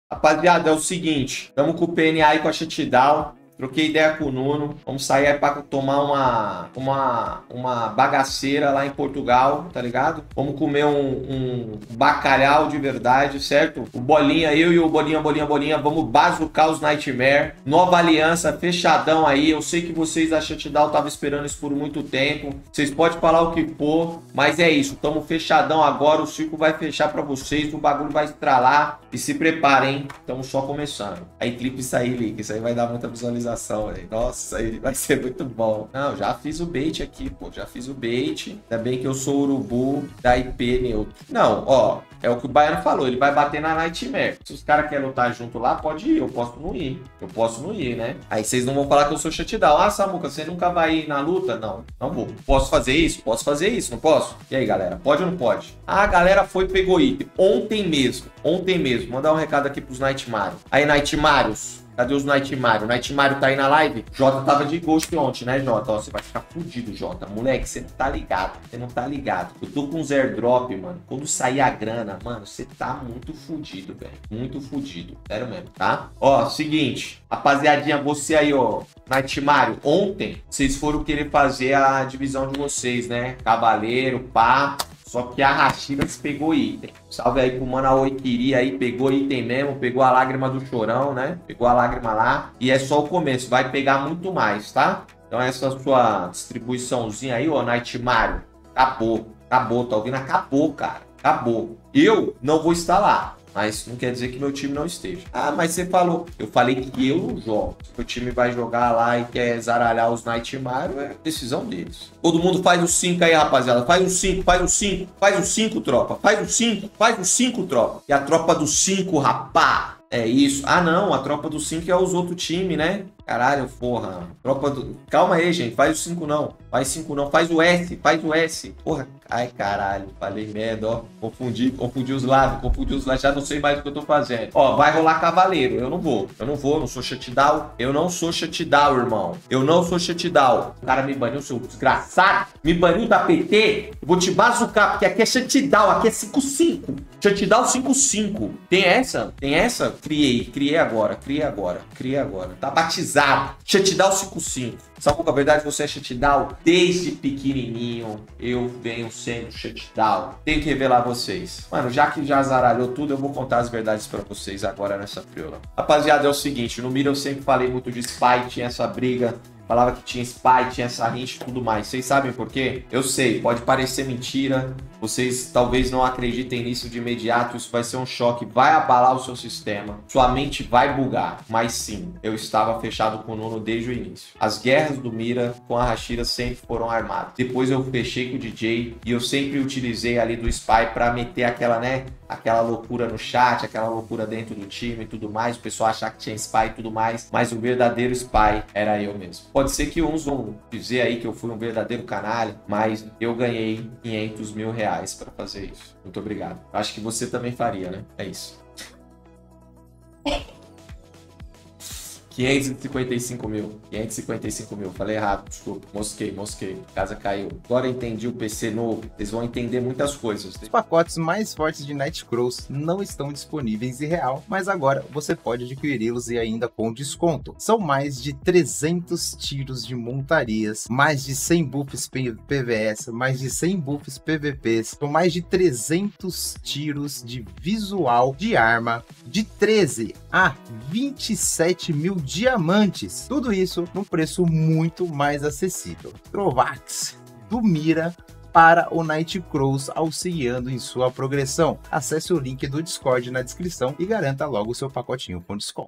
Rapaziada, é o seguinte. Estamos com o PNA e com a shutdown. Troquei ideia com o Nuno. Vamos sair aí pra tomar uma bagaceira lá em Portugal, tá ligado? Vamos comer um bacalhau de verdade, certo? O Bolinha, eu e o Bolinha, vamos bazucar os Nightmare. Nova aliança, fechadão aí. Eu sei que vocês da shutdown estavam esperando isso por muito tempo. Vocês podem falar o que for, mas é isso. Tamo fechadão agora. O circo vai fechar pra vocês. O bagulho vai estralar. E se preparem, hein? Estamos só começando. Aí clipe isso aí, Lick. Isso aí vai dar muita visualização. Nossa, isso aí vai ser muito bom. Não, já fiz o bait aqui, pô. Já fiz o bait. Ainda bem que eu sou o urubu da IP neutro. Não, ó. É o que o Baiano falou. Ele vai bater na Nightmare. Se os caras querem lutar junto lá, pode ir. Eu posso não ir. Eu posso não ir, né? Aí vocês não vão falar que eu sou shutdown. Ah, Samuca, você nunca vai ir na luta? Não, não vou. Posso fazer isso? Posso fazer isso, não posso? E aí, galera? Pode ou não pode? Ah, a galera foi e pegou item. Ontem mesmo. Ontem mesmo. Mandar um recado aqui pros Nightmarios. Aí, Nightmarios. Cadê os Nightmario? O Nightmario tá aí na live? Jota tava de ghost ontem, né, Jota? Ó, você vai ficar fudido, Jota. Moleque, você não tá ligado. Você não tá ligado. Eu tô com uns airdrop, mano. Quando sair a grana, mano, você tá muito fudido, velho. Muito fudido. Sério mesmo, tá? Ó, seguinte. Rapaziadinha, você aí, ó. Nightmario, ontem, vocês foram querer fazer a divisão de vocês, né? Cavaleiro, pá. Só que a Rashidas pegou item. Salve aí pro Mano Aoikiri aí, pegou item mesmo, pegou a lágrima do chorão, né? Pegou a lágrima lá. E é só o começo, vai pegar muito mais, tá? Então essa sua distribuiçãozinha aí, ó, Nightmario, acabou. Acabou, tá ouvindo? Acabou, cara. Acabou. Eu não vou estar lá. Mas não quer dizer que meu time não esteja. Ah, mas você falou. Eu falei que eu não jogo. Se o time vai jogar lá e quer zaralhar os Nightmare, é decisão deles. Todo mundo faz o 5 aí, rapaziada. Faz o 5, faz o 5. Faz o 5, tropa. Faz o 5. Faz o 5, tropa. E a tropa do 5, rapá. É isso. Ah, não. A tropa do 5 é os outros times, né? Caralho, porra. Tropa do... Calma aí, gente. Faz o 5 não. Faz 5 não. Faz o S. Faz o S. Porra. Ai, caralho. Falei merda, ó. Confundi os lados. Confundi os lados. Já não sei mais o que eu tô fazendo. Ó, vai rolar cavaleiro. Eu não vou. Eu não vou. Não sou shutdown. Eu não sou shutdown, irmão. Eu não sou shutdown. O cara me baniu, seu desgraçado. Me baniu da PT. Eu vou te bazucar, porque aqui é shutdown. Aqui é 5-5. Shutdown 5-5. Tem essa? Tem essa? Criei agora. Tá batizado. Shutdown 5-5. Sabe qual é a verdade? Você é shutdown desde pequenininho. Eu venho sendo shutdown. Tenho que revelar vocês. Mano, já que já zaralhou tudo, eu vou contar as verdades pra vocês agora nessa priola. Rapaziada, é o seguinte. No Mira eu sempre falei muito de spy. Tinha essa briga. Falava que tinha spy, tinha essa rincha e tudo mais. Vocês sabem por quê? Eu sei, pode parecer mentira. Vocês talvez não acreditem nisso de imediato. Isso vai ser um choque, vai abalar o seu sistema. Sua mente vai bugar. Mas sim, eu estava fechado com o Nuno desde o início. As guerras do Mira com a Hashira sempre foram armadas. Depois eu fechei com o DJ e eu sempre utilizei ali do spy pra meter aquela, né? Aquela loucura no chat, aquela loucura dentro do time e tudo mais. O pessoal achar que tinha spy e tudo mais. Mas o verdadeiro spy era eu mesmo. Pode ser que uns vão dizer aí que eu fui um verdadeiro canalha, mas eu ganhei 500 mil reais para fazer isso. Muito obrigado. Acho que você também faria, né? É isso. 555 mil. 555 mil. Falei errado, desculpa. Mosquei. Casa caiu. Agora entendi o PC novo. Vocês vão entender muitas coisas. Os pacotes mais fortes de Nightcrows não estão disponíveis em real, mas agora você pode adquiri-los e ainda com desconto. São mais de 300 tiros de montarias, mais de 100 buffs PVS, mais de 100 buffs PVPs, são mais de 300 tiros de visual de arma, de 13 a 27 mil diamantes. Tudo isso num preço muito mais acessível. Trovax do Mira para o Nightcrows, auxiliando em sua progressão. Acesse o link do Discord na descrição e garanta logo o seu pacotinho com desconto.